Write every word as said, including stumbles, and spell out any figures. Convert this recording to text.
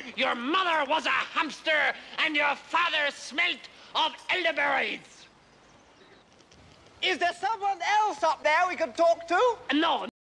Your mother was a hamster, and your father smelt of elderberries. Is there someone else up there we could talk to? No.